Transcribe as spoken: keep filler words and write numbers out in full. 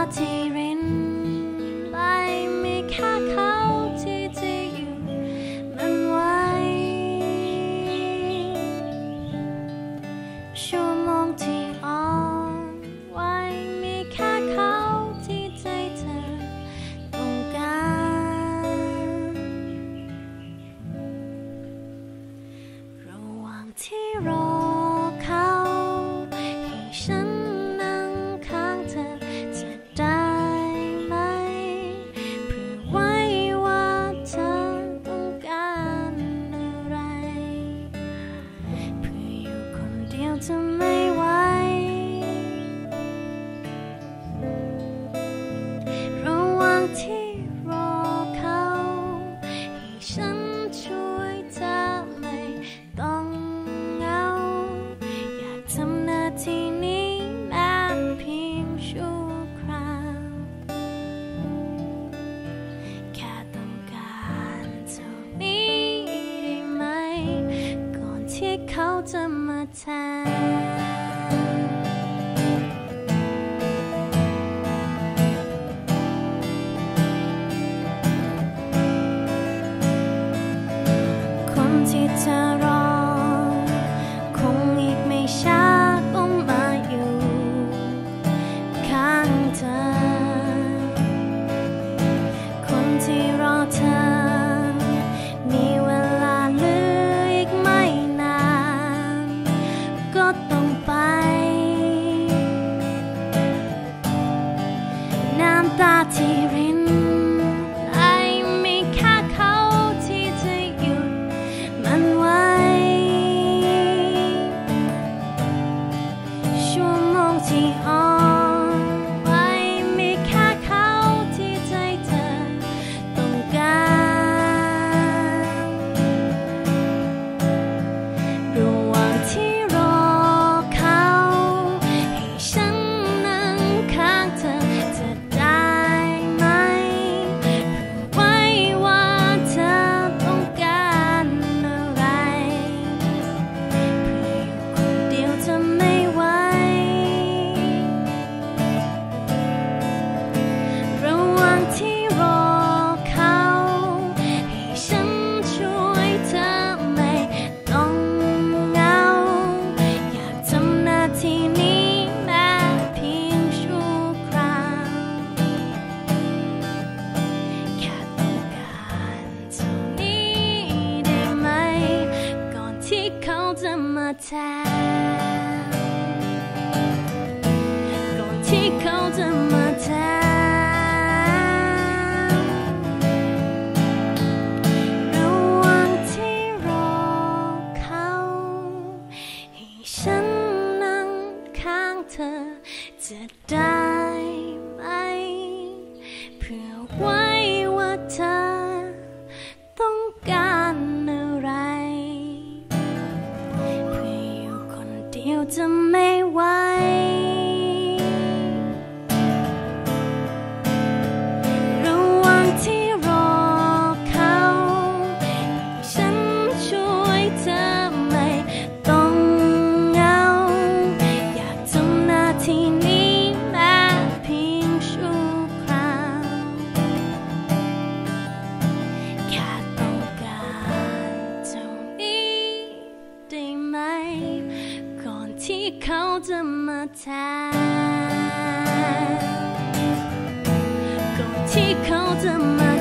ที่รินไหลมีแค่เขาที่จะอยู่มันไว้ชั่วโมงที่อ่อนไหวมีแค่เขาที่ใจเธอต้องการระหว่างที่รอเขาให้ฉันนั่งข้างเธอจะได้ไหมเพื่อไว้ว่าเธอต้องการอะไรเพื่ออยู่คนเดียวจะไม่ไหวระหว่างที่รอเขาให้ฉันช่วยเธอไม่ต้องเหงาอยากทำหน้าที่นี้แม้เพียงชั่วคราวแค่ต้องการเท่านี้ได้ไหมก่อนที่เขาจะมาแทนคนที่เธอรอคงอีกไม่ช้าก็มาอยู่ข้างเธอคนที่รอเธอมีเวลาเหลืออีกไม่นานก็ต้องไปน้ำตาที่รินไหลมีแค่เขาที่จะหยุดมันไว้ชั่วโมงที่อ่อนไหวมีแค่เขาที่ใจเธอต้องการระหว่างที่รอเขาให้ฉันนั่งข้างเธอจะได้ไหมเพื่อไว้ว่าเธอต้องการอะไรเพื่ออยู่คนเดียวจะไม่ไหวระหว่างที่รอเขาให้ฉันช่วยเธอไม่ต้องเหงาอยากทำหน้าที่นี้แม้เพียงชั่วคราวแค่ต้องการเท่านี้ได้ไหมก่อนที่เขาจะมาแทนก่อนที่เขาจะมาแทนระหว่างที่รอเขาให้ฉันนั่งข้างเธอจะได้ไหมเพื่อไว้ว่าเธอต้องการอะไรเพื่ออยู่คนเดียวจะไม่ไหวระหว่างที่รอเขาให้ฉันช่วยเธอไม่ต้องเหงาอยากทำหน้าที่นี้แม้เพียงชั่วคราวแค่ต้องการเท่านี้ได้ไหมก่อนที่เขาจะมาแทนก่อนที่เขาจะมา